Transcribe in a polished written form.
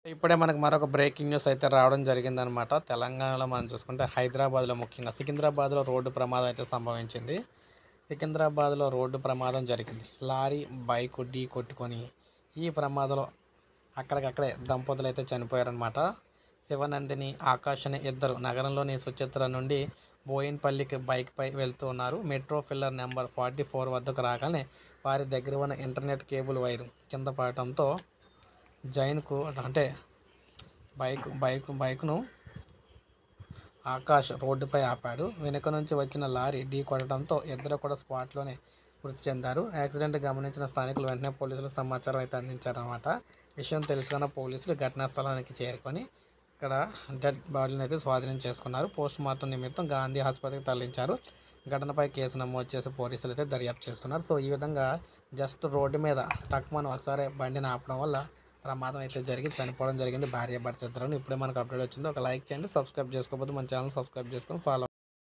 ఇప్పుడే మనకు మరొక బ్రేకింగ్ న్యూస్ అయితే రావడం జరిగిందనమాట. తెలంగాణలో మనం చూసుకుంటే హైదరాబాద్‌లో ముఖ్యంగా సికింద్రాబాద్‌లో రోడ్డు ప్రమాదం అయితే సంభవించింది. సికింద్రాబాద్‌లో రోడ్డు ప్రమాదం జరిగింది. లారీ, బైకు ఢీ కొట్టుకొని ఈ ప్రమాదంలో అక్కడికక్కడే దంపతులైతే చనిపోయారనమాట. శివనందిని, ఆకాష్ అనే ఇద్దరు నగరంలోని సుచిత్ర నుండి బోయిన్పల్లికి బైక్‌పై వెళ్తూ ఉన్నారు. మెట్రో పిల్లర్ నెంబర్ 44 వద్దకు రాగానే వారి దగ్గర ఉన్న ఇంటర్నెట్ కేబుల్ వైరు కింద పడటంతో జైన్‌కు అంటే బైకును ఆకాష్ రోడ్డుపై ఆపాడు. వెనుక నుంచి వచ్చిన లారీ ఢీ కొట్టడంతో ఇద్దరు కూడా స్పాట్‌లోనే మృతి చెందారు. యాక్సిడెంట్ గమనించిన స్థానికులు వెంటనే పోలీసులకు సమాచారం అయితే అందించారన్నమాట. విషయం తెలుసుకున్న పోలీసులు ఘటనా స్థలానికి చేరుకొని ఇక్కడ డెడ్ బాడీని అయితే స్వాధీనం చేసుకున్నారు. పోస్ట్‌మార్టం నిమిత్తం గాంధీ ఆసుపత్రికి తరలించారు. ఘటనపై కేసు నమోదు చేసి పోలీసులు అయితే దర్యాప్తు చేస్తున్నారు. సో ఈ విధంగా జస్ట్ రోడ్డు మీద టక్‌మని ఒకసారి బండిని ఆపడం వల్ల ప్రమాదం అయితే జరిగి చనిపోవడం జరిగింది భార్యాభర్త ఇద్దరును. ఇప్పుడే మనకు అప్డేట్ వచ్చింది. ఒక లైక్ చేయండి. సబ్స్క్రైబ్ చేసుకోకపోతే మన ఛానల్ సబ్స్క్రైబ్ చేసుకొని ఫాలో